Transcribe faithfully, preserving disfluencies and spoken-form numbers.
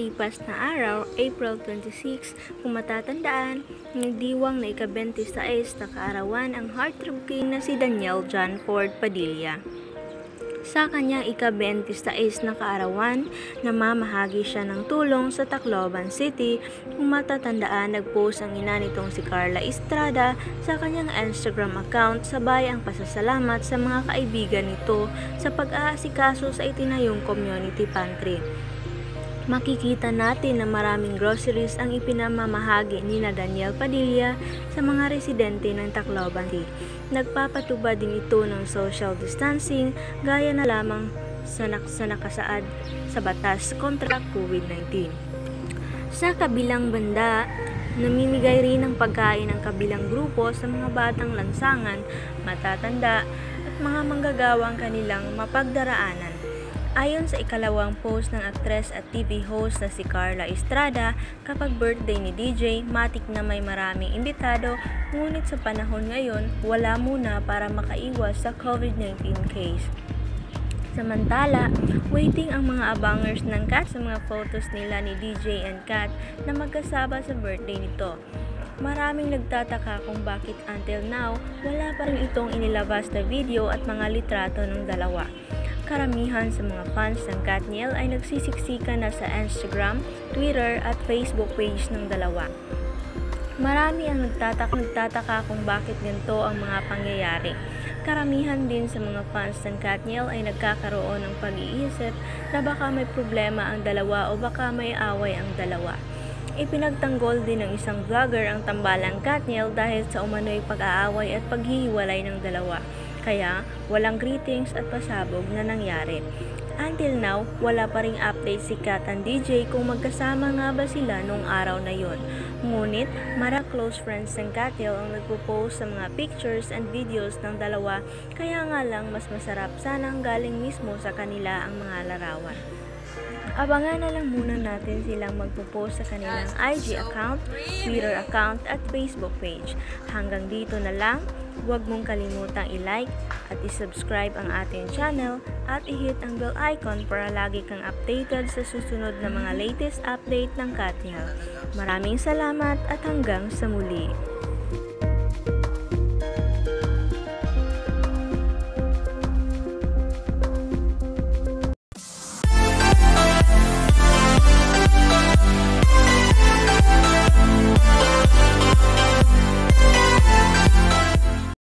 nakalipas na araw, April twenty-six, kung matatandaan, nagdiwang na ika-twenty-sais na kaarawan ang heartthrob king na si Daniel John Ford Padilla. Sa kanyang ika-twenty-sais na kaarawan, namamahagi siya ng tulong sa Tacloban City. Kung matatandaan, nag-post ang ina nitong si Carla Estrada sa kanyang Instagram account sabay ang pasasalamat sa mga kaibigan nito sa pag-aasikaso sa itinayong community pantry. Makikita natin na maraming groceries ang ipinamamahagi ni na Daniel Padilla sa mga residente ng Tacloban City. Nagpapatubad din ito ng social distancing gaya na lamang sa, sa nakasaad sa batas kontra COVID nineteen. Sa kabilang banda, namimigay rin ng pagkain ng kabilang grupo sa mga batang lansangan, matatanda at mga manggagawang kanilang mapagdaraanan. Ayon sa ikalawang post ng aktres at T V host na si Carla Estrada, kapag birthday ni D J, matik na may maraming imbitado, ngunit sa panahon ngayon, wala muna para makaiwas sa COVID nineteen case. Samantala, waiting ang mga abangers ng Kat sa mga photos nila ni D J and Kat na magkasama sa birthday nito. Maraming nagtataka kung bakit until now, wala pa rin itong inilabas na video at mga litrato ng dalawa. Karamihan sa mga fans ng Katniel ay nagsisiksikan na sa Instagram, Twitter at Facebook page ng dalawa. Marami ang nagtataka, nagtataka kung bakit ganito ang mga pangyayari. Karamihan din sa mga fans ng Katniel ay nagkakaroon ng pag-iisip na baka may problema ang dalawa o baka may away ang dalawa. Ipinagtanggol din ng isang vlogger ang tambalang Katniel dahil sa umano'y pag-aaway at paghihiwalay ng dalawa. Kaya, walang greetings at pasabog na nangyari. Until now, wala pa ring update si Kat and D J kung magkasama nga ba sila nung araw na yon. Ngunit, mara close friends ng Katniel ang nagpo-post sa mga pictures and videos ng dalawa, kaya nga lang mas masarap sanang galing mismo sa kanila ang mga larawan. Abangan na lang muna natin silang magpo-post sa kanilang I G account, Twitter account at Facebook page. Hanggang dito na lang. Huwag mong kalimutang i-like at i-subscribe ang ating channel at i-hit ang bell icon para lagi kang updated sa susunod na mga latest update ng Katniel. Maraming salamat at hanggang sa muli!